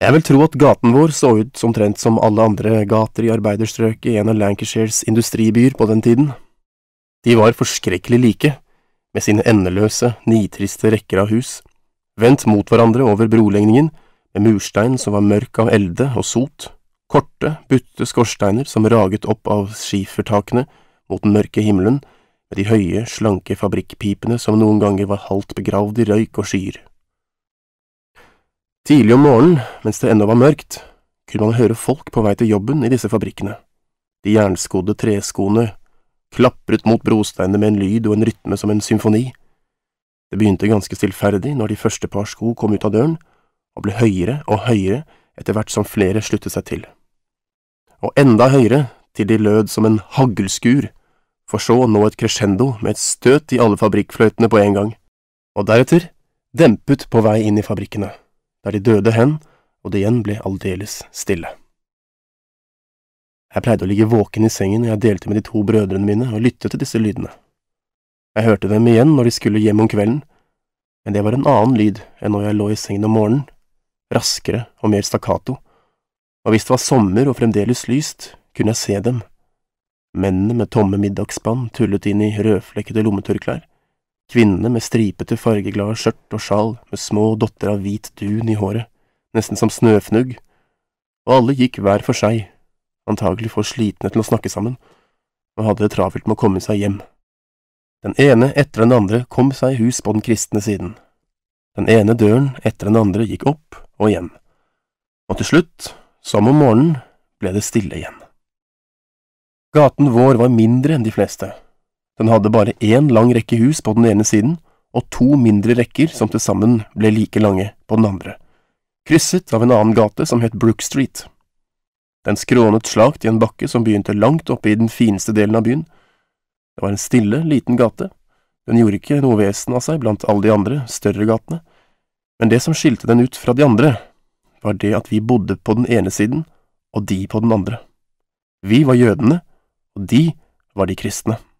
Jeg vil tro at gaten vår så ut omtrent som alle andre gater i arbeiderstrøket i en av Lancashires industribyer på den tiden. De var forskrekkelig like, med sine endeløse, nitriste rekker av hus, vendt mot hverandre over brolegningen, med murstein som var mørk av elde og sot, korte, butte skorsteiner som raget opp av skifertakene mot den mørke himmelen, med de høye, slanke fabrikkpipene som noen ganger var halvt begravd i røyk og skyer. Tidlig om morgenen, mens det ennå var mørkt, kunne man høre folk på vei til jobben i disse fabrikkene. De jernskodde treskoene klapret mot brosteinene med en lyd og en rytme som en symfoni. Det begynte ganske stillferdig når de første par sko kom ut av døren, og ble høyere og høyere etter hvert som flere sluttet seg til. Og enda høyere til de lød som en haglskur, for så å nå et crescendo med et støt i alle fabrikkfløytene på en gang, og deretter dempet på vei inn i fabrikkene, der de døde hen, og det igjen ble aldeles stille. Jeg pleide å ligge våken i sengen når jeg delte med de to brødrene mine og lyttet til disse lydene. Jeg hørte dem igjen når de skulle hjem om kvelden, men det var en annen lyd enn når jeg lå i sengen om morgenen, raskere og mer stakkato, og hvis det var sommer og fremdeles lyst, kunne jeg se dem. Mennene med tomme middagsspann tullet inn i rødflekkede lommetørklær, kvinnene med stripete fargeglade skjørt og sjal med små dotter av hvit dun i håret, nesten som snøfnugg, og alle gikk hver for seg, antagelig for slitne til å snakke sammen, og hadde det travelt med å komme seg hjem. Den ene etter den andre kom seg i hus på den kristne siden. Den ene døren etter den andre gikk opp og hjem, og til slutt, som om morgenen, ble det stille igjen. Gaten vår var mindre enn de fleste. Den hadde bare én lang rekke hus på den ene siden, og to mindre rekker som til sammen ble like lange på den andre, krysset av en annen gate som het Brook Street. Den skrånet slakt i en bakke som begynte langt oppe i den fineste delen av byen. Det var en stille, liten gate. Den gjorde ikke noe vesen av seg blant alle de andre, større gatene, men det som skilte den ut fra de andre, var det at vi bodde på den ene siden, og de på den andre. Vi var jødene, og de var de kristne.